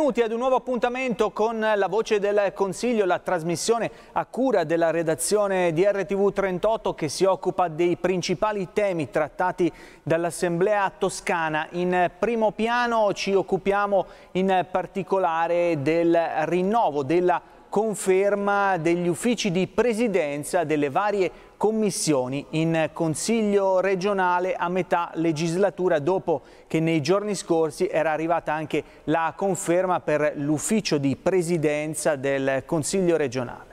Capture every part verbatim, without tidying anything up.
Benvenuti ad un nuovo appuntamento con la Voce del Consiglio, la trasmissione a cura della redazione di R T V trentotto che si occupa dei principali temi trattati dall'Assemblea toscana. In primo piano ci occupiamo in particolare del rinnovo, della conferma degli uffici di presidenza delle varie commissioni in Consiglio regionale a metà legislatura, dopo che nei giorni scorsi era arrivata anche la conferma per l'ufficio di presidenza del Consiglio regionale.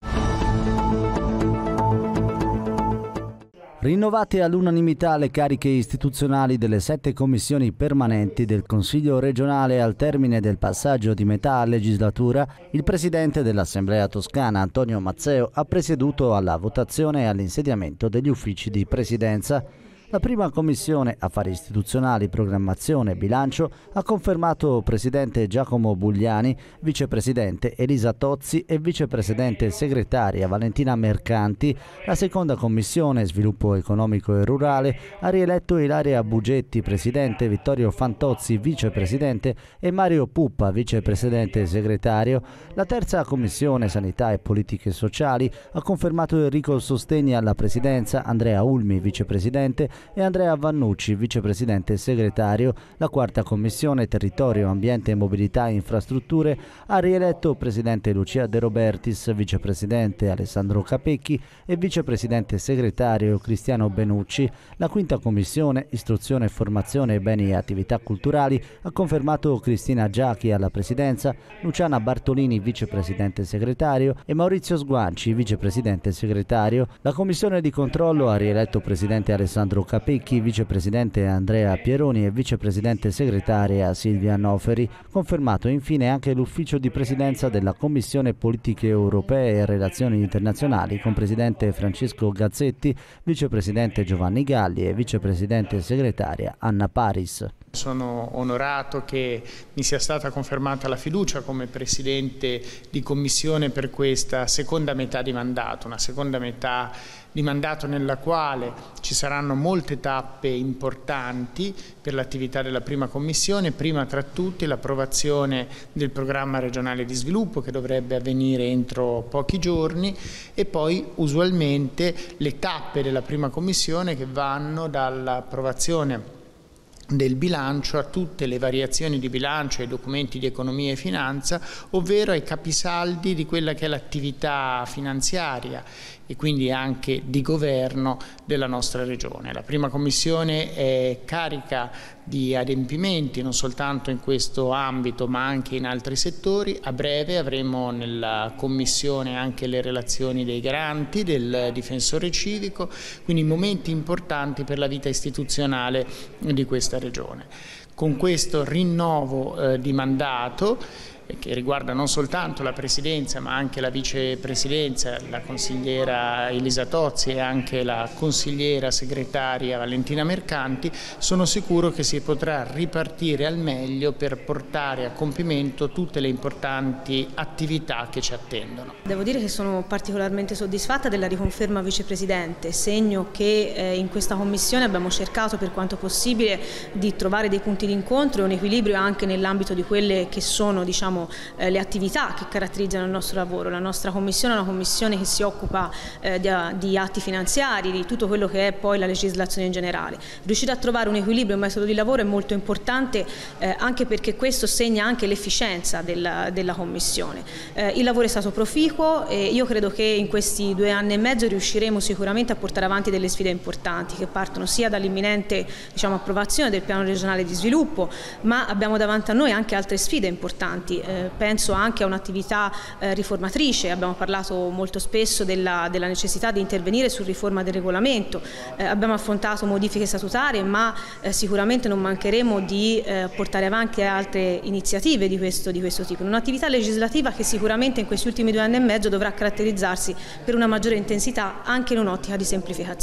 Rinnovate all'unanimità le cariche istituzionali delle sette commissioni permanenti del Consiglio regionale al termine del passaggio di metà legislatura, il presidente dell'Assemblea toscana Antonio Mazzeo ha presieduto alla votazione e all'insediamento degli uffici di presidenza. La prima commissione Affari Istituzionali, Programmazione e Bilancio ha confermato presidente Giacomo Bugliani, vicepresidente Elisa Tozzi e vicepresidente segretaria Valentina Mercanti. La seconda commissione Sviluppo Economico e Rurale ha rieletto Ilaria Bugetti, presidente, Vittorio Fantozzi, vicepresidente e Mario Puppa, vicepresidente segretario. La terza commissione Sanità e Politiche Sociali ha confermato Enrico Sostegni alla presidenza, Andrea Ulmi, vicepresidente, e Andrea Vannucci, vicepresidente e segretario. La quarta commissione Territorio, Ambiente, Mobilità e Infrastrutture ha rieletto presidente Lucia De Robertis, vicepresidente Alessandro Capecchi e vicepresidente segretario Cristiano Benucci. La quinta commissione Istruzione, Formazione, Beni e Attività Culturali ha confermato Cristina Giachi alla presidenza, Luciana Bartolini, vicepresidente segretario, e Maurizio Sguanci, vicepresidente segretario. La commissione di controllo ha rieletto presidente Alessandro Capecchi, vicepresidente Andrea Pieroni e vicepresidente segretaria Silvia Noferi. Confermato infine anche l'ufficio di presidenza della Commissione Politiche Europee e Relazioni Internazionali con presidente Francesco Gazzetti, vicepresidente Giovanni Galli e vicepresidente segretaria Anna Paris. Sono onorato che mi sia stata confermata la fiducia come Presidente di Commissione per questa seconda metà di mandato, una seconda metà di mandato nella quale ci saranno molte tappe importanti per l'attività della prima Commissione, prima tra tutti l'approvazione del programma regionale di sviluppo che dovrebbe avvenire entro pochi giorni, e poi usualmente le tappe della prima Commissione che vanno dall'approvazione del bilancio a tutte le variazioni di bilancio, ai documenti di economia e finanza, ovvero ai capisaldi di quella che è l'attività finanziaria e quindi anche di governo della nostra regione. La prima commissione è carica di adempimenti non soltanto in questo ambito ma anche in altri settori. A breve avremo nella commissione anche le relazioni dei garanti, del difensore civico, quindi momenti importanti per la vita istituzionale di questa regione. Con questo rinnovo eh, di mandato, che riguarda non soltanto la Presidenza ma anche la Vicepresidenza, la consigliera Elisa Tozzi e anche la consigliera segretaria Valentina Mercanti, sono sicuro che si potrà ripartire al meglio per portare a compimento tutte le importanti attività che ci attendono. Devo dire che sono particolarmente soddisfatta della riconferma Vicepresidente, segno che eh, in questa Commissione abbiamo cercato per quanto possibile di trovare dei punti di incontro e un equilibrio anche nell'ambito di quelle che sono, diciamo, Eh, le attività che caratterizzano il nostro lavoro. La nostra commissione è una commissione che si occupa eh, di, di atti finanziari, di tutto quello che è poi la legislazione in generale. Riuscire a trovare un equilibrio e un metodo di lavoro è molto importante, eh, anche perché questo segna anche l'efficienza della, della commissione. Eh, il lavoro è stato proficuo e io credo che in questi due anni e mezzo riusciremo sicuramente a portare avanti delle sfide importanti che partono sia dall'imminente, diciamo, approvazione del piano regionale di sviluppo, ma abbiamo davanti a noi anche altre sfide importanti. Eh, penso anche a un'attività eh, riformatrice. Abbiamo parlato molto spesso della, della necessità di intervenire su riforma del regolamento, eh, abbiamo affrontato modifiche statutarie, ma eh, sicuramente non mancheremo di eh, portare avanti altre iniziative di questo, di questo tipo. Un'attività legislativa che sicuramente in questi ultimi due anni e mezzo dovrà caratterizzarsi per una maggiore intensità anche in un'ottica di semplificazione.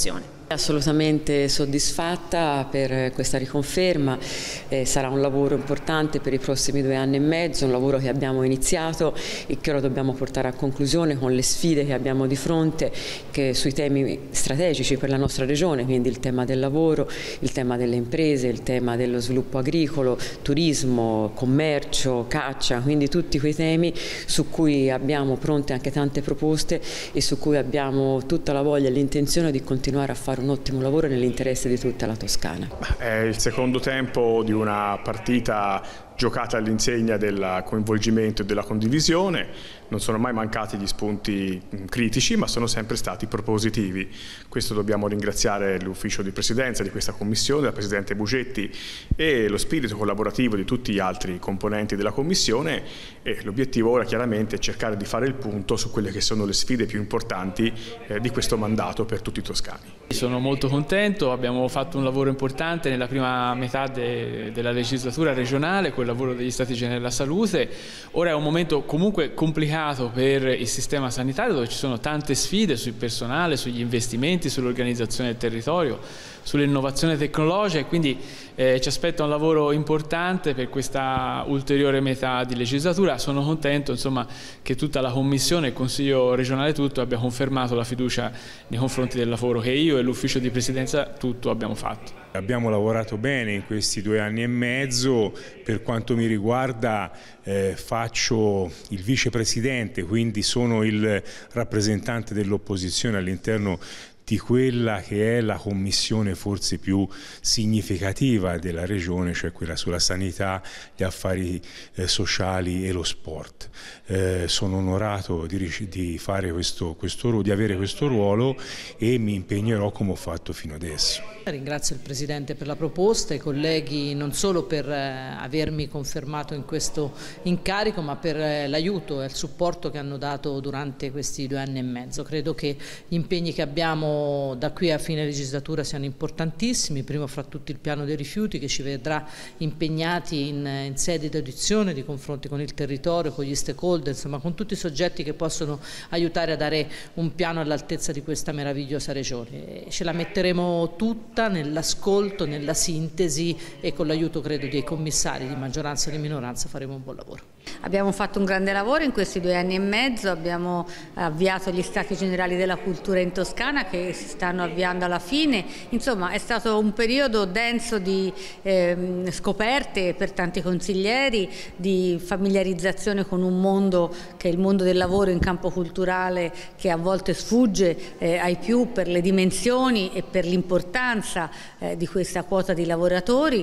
Assolutamente soddisfatta per questa riconferma, eh, sarà un lavoro importante per i prossimi due anni e mezzo, un lavoro che abbiamo iniziato e che ora dobbiamo portare a conclusione con le sfide che abbiamo di fronte che sui temi strategici per la nostra regione, quindi il tema del lavoro, il tema delle imprese, il tema dello sviluppo agricolo, turismo, commercio, caccia, quindi tutti quei temi su cui abbiamo pronte anche tante proposte e su cui abbiamo tutta la voglia e l'intenzione di continuare a fare un ottimo lavoro nell'interesse di tutta la Toscana. È il secondo tempo di una partita giocata all'insegna del coinvolgimento e della condivisione. Non sono mai mancati gli spunti critici, ma sono sempre stati propositivi. Questo dobbiamo ringraziare l'ufficio di presidenza di questa commissione, la Presidente Bugetti e lo spirito collaborativo di tutti gli altri componenti della commissione, e l'obiettivo ora chiaramente è cercare di fare il punto su quelle che sono le sfide più importanti eh, di questo mandato per tutti i toscani. Sono molto contento, abbiamo fatto un lavoro importante nella prima metà de, della legislatura regionale, quel lavoro degli Stati Generali della Salute. Ora è un momento comunque complicato per il sistema sanitario, dove ci sono tante sfide sul personale, sugli investimenti, sull'organizzazione del territorio, sull'innovazione tecnologica, e quindi eh, ci aspetta un lavoro importante per questa ulteriore metà di legislatura. Sono contento insomma, che tutta la Commissione e il Consiglio regionale tutto abbia confermato la fiducia nei confronti del lavoro che io e l'ufficio di presidenza tutto abbiamo fatto. Abbiamo lavorato bene in questi due anni e mezzo. Per quanto mi riguarda eh, faccio il vicepresidente, quindi sono il rappresentante dell'opposizione all'interno di quella che è la commissione forse più significativa della regione, cioè quella sulla sanità, gli affari eh, sociali e lo sport. Eh, sono onorato di, di, fare questo, questo, di avere questo ruolo e mi impegnerò come ho fatto fino adesso. Ringrazio il Presidente per la proposta, i colleghi non solo per eh, avermi confermato in questo incarico, ma per eh, l'aiuto e il supporto che hanno dato durante questi due anni e mezzo. Credo che gli impegni che abbiamo da qui a fine legislatura siano importantissimi, primo fra tutti il piano dei rifiuti, che ci vedrà impegnati in, in sede di audizione, di confronti con il territorio, con gli stakeholder, insomma con tutti i soggetti che possono aiutare a dare un piano all'altezza di questa meravigliosa regione. Ce la metteremo tutta nell'ascolto, nella sintesi, e con l'aiuto credo dei commissari di maggioranza e di minoranza faremo un buon lavoro. Abbiamo fatto un grande lavoro in questi due anni e mezzo, abbiamo avviato gli Stati Generali della Cultura in Toscana che si stanno avviando alla fine. Insomma è stato un periodo denso di eh, scoperte per tanti consiglieri, di familiarizzazione con un mondo che è il mondo del lavoro in campo culturale, che a volte sfugge eh, ai più per le dimensioni e per l'importanza eh, di questa quota di lavoratori,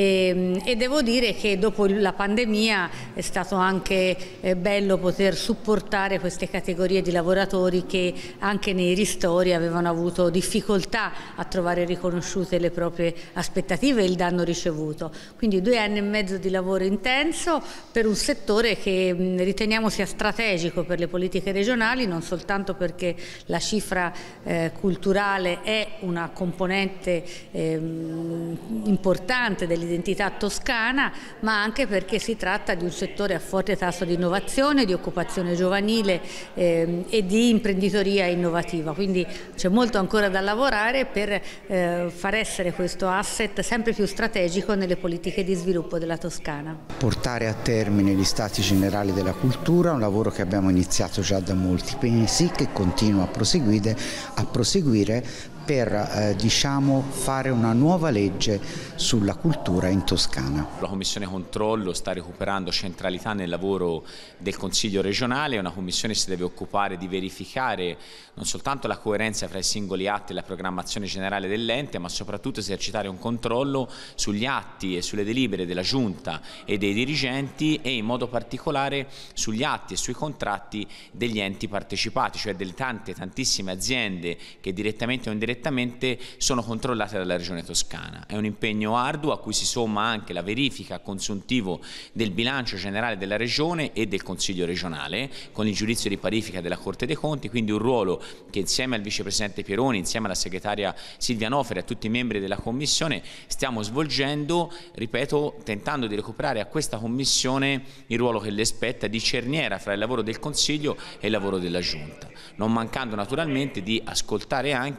e, e devo dire che dopo la pandemia è stato anche eh, bello poter supportare queste categorie di lavoratori che anche nei ristori avevano avuto difficoltà a trovare riconosciute le proprie aspettative e il danno ricevuto. Quindi due anni e mezzo di lavoro intenso per un settore che mh, riteniamo sia strategico per le politiche regionali, non soltanto perché la cifra eh, culturale è una componente eh, importante dell'identità toscana, ma anche perché si tratta di un settore a forte tasso di innovazione, di occupazione giovanile eh, e di imprenditoria innovativa. Quindi c'è molto ancora da lavorare per eh, far essere questo asset sempre più strategico nelle politiche di sviluppo della Toscana. Portare a termine gli Stati Generali della Cultura, un lavoro che abbiamo iniziato già da molti mesi, che continua a proseguire, a proseguire per eh, diciamo, fare una nuova legge sulla cultura in Toscana. La Commissione Controllo sta recuperando centralità nel lavoro del Consiglio regionale. Una commissione si deve occupare di verificare non soltanto la coerenza fra i singoli atti e la programmazione generale dell'ente, ma soprattutto esercitare un controllo sugli atti e sulle delibere della Giunta e dei dirigenti, e in modo particolare sugli atti e sui contratti degli enti partecipati, cioè delle tante tantissime aziende che direttamente o indirettamente sono controllate dalla Regione Toscana. È un impegno arduo a cui si somma anche la verifica a consuntivo del bilancio generale della Regione e del Consiglio regionale, con il giudizio di parifica della Corte dei Conti, quindi un ruolo che insieme al Vicepresidente Pieroni, insieme alla Segretaria Silvia Noferi e a tutti i membri della Commissione stiamo svolgendo, ripeto, tentando di recuperare a questa Commissione il ruolo che le spetta di cerniera fra il lavoro del Consiglio e il lavoro della Giunta, non mancando naturalmente di ascoltare anche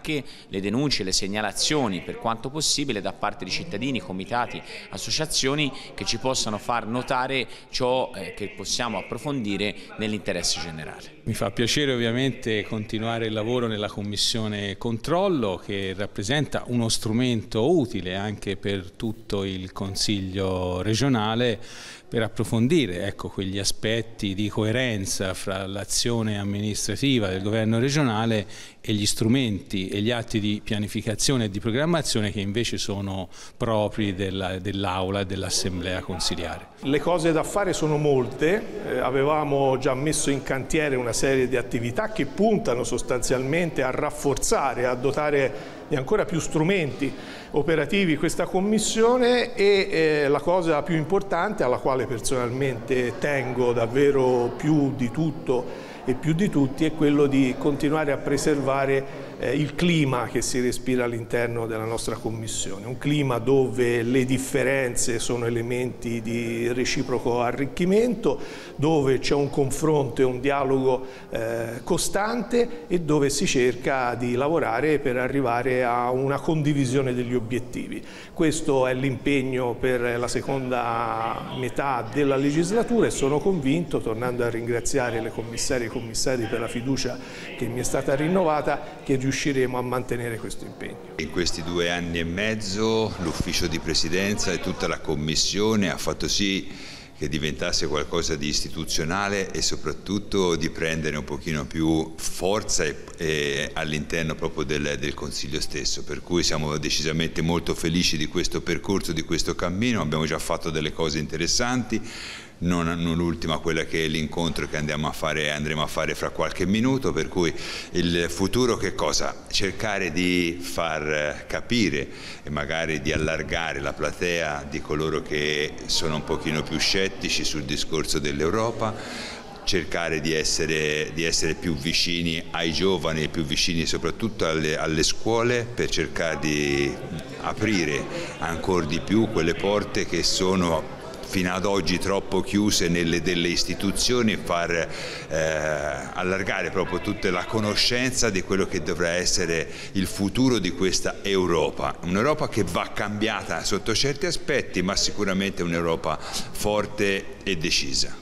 le denunce, le segnalazioni per quanto possibile da parte di cittadini, comitati, associazioni che ci possano far notare ciò eh, che possiamo approfondire nell'interesse generale. Mi fa piacere ovviamente continuare il lavoro nella Commissione Controllo, che rappresenta uno strumento utile anche per tutto il Consiglio regionale per approfondire ecco, quegli aspetti di coerenza fra l'azione amministrativa del governo regionale e gli strumenti e gli atti di pianificazione e di programmazione che invece sono propri dell'Aula e dell'Assemblea consiliare. Le cose da fare sono molte, eh, avevamo già messo in cantiere una serie di attività che puntano sostanzialmente a rafforzare, a dotare di ancora più strumenti operativi questa Commissione e eh, la cosa più importante, alla quale personalmente tengo davvero più di tutto e più di tutti, è quello di continuare a preservare eh, il clima che si respira all'interno della nostra Commissione, un clima dove le differenze sono elementi di reciproco arricchimento, dove c'è un confronto e un dialogo eh, costante e dove si cerca di lavorare per arrivare a una condivisione degli obiettivi. Questo è l'impegno per la seconda metà della legislatura e sono convinto, tornando a ringraziare le commissarie e commissari per la fiducia che mi è stata rinnovata, che riusciremo a mantenere questo impegno. In questi due anni e mezzo l'ufficio di presidenza e tutta la Commissione ha fatto sì che diventasse qualcosa di istituzionale e soprattutto di prendere un pochino più forza e, e all'interno proprio del, del Consiglio stesso, per cui siamo decisamente molto felici di questo percorso, di questo cammino. Abbiamo già fatto delle cose interessanti, non, non l'ultima quella che è l'incontro che andiamo a fare, andremo a fare fra qualche minuto, per cui il futuro che cosa? Cercare di far capire e magari di allargare la platea di coloro che sono un pochino più scettici sul discorso dell'Europa, cercare di essere, di essere più vicini ai giovani e più vicini soprattutto alle, alle scuole, per cercare di aprire ancora di più quelle porte che sono fino ad oggi troppo chiuse nelle delle istituzioni e far eh, allargare proprio tutta la conoscenza di quello che dovrà essere il futuro di questa Europa. Un'Europa che va cambiata sotto certi aspetti, ma sicuramente un'Europa forte e decisa.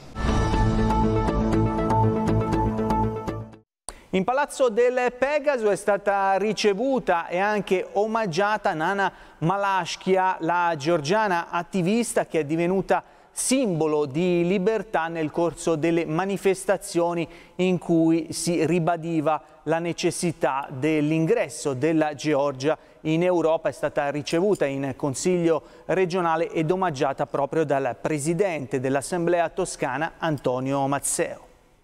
In Palazzo del Pegaso è stata ricevuta e anche omaggiata Nana Malashkia, la georgiana attivista che è divenuta simbolo di libertà nel corso delle manifestazioni in cui si ribadiva la necessità dell'ingresso della Georgia in Europa. È stata ricevuta in Consiglio regionale ed omaggiata proprio dal Presidente dell'Assemblea toscana Antonio Mazzeo.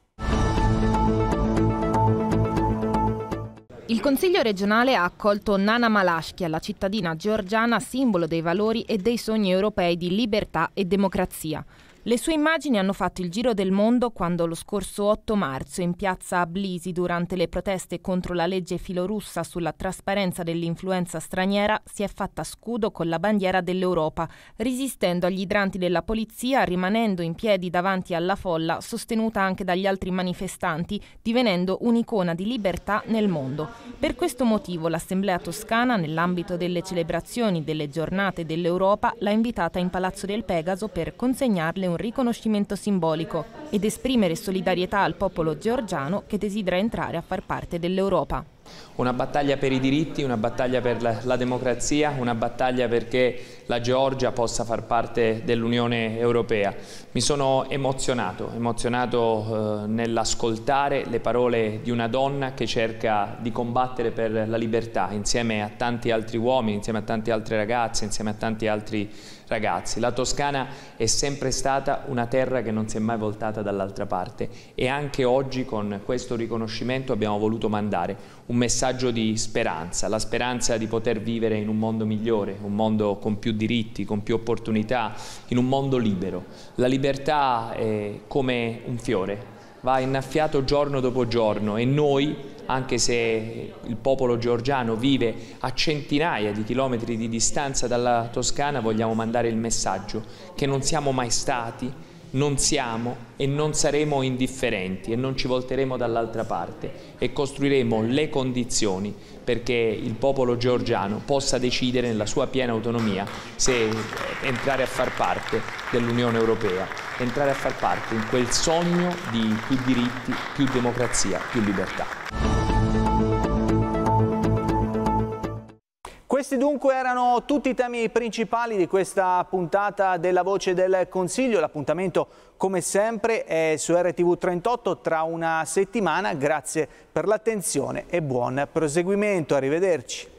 Il Consiglio regionale ha accolto Nana Malashkia, la cittadina georgiana simbolo dei valori e dei sogni europei di libertà e democrazia. Le sue immagini hanno fatto il giro del mondo quando lo scorso otto marzo in piazza Ablisi, durante le proteste contro la legge filorussa sulla trasparenza dell'influenza straniera, si è fatta scudo con la bandiera dell'Europa, resistendo agli idranti della polizia, rimanendo in piedi davanti alla folla, sostenuta anche dagli altri manifestanti, divenendo un'icona di libertà nel mondo. Per questo motivo l'Assemblea toscana, nell'ambito delle celebrazioni delle giornate dell'Europa, l'ha invitata in Palazzo del Pegaso per consegnarle un riconoscimento simbolico ed esprimere solidarietà al popolo georgiano che desidera entrare a far parte dell'Europa. Una battaglia per i diritti, una battaglia per la, la democrazia, una battaglia perché la Georgia possa far parte dell'Unione Europea. Mi sono emozionato, emozionato eh, nell'ascoltare le parole di una donna che cerca di combattere per la libertà insieme a tanti altri uomini, insieme a tanti altri ragazzi, insieme a tanti altri ragazzi. La Toscana è sempre stata una terra che non si è mai voltata dall'altra parte e anche oggi con questo riconoscimento abbiamo voluto mandare un messaggio di speranza, la speranza di poter vivere in un mondo migliore, un mondo con più diritti, con più opportunità, in un mondo libero. La libertà è come un fiore, va innaffiato giorno dopo giorno e noi, anche se il popolo georgiano vive a centinaia di chilometri di distanza dalla Toscana, vogliamo mandare il messaggio che non siamo mai stati non siamo e non saremo indifferenti e non ci volteremo dall'altra parte e costruiremo le condizioni perché il popolo georgiano possa decidere nella sua piena autonomia se entrare a far parte dell'Unione Europea, entrare a far parte in quel sogno di più diritti, più democrazia, più libertà. Questi dunque erano tutti i temi principali di questa puntata della Voce del Consiglio. L'appuntamento, come sempre, è su R T V trentotto tra una settimana. Grazie per l'attenzione e buon proseguimento. Arrivederci.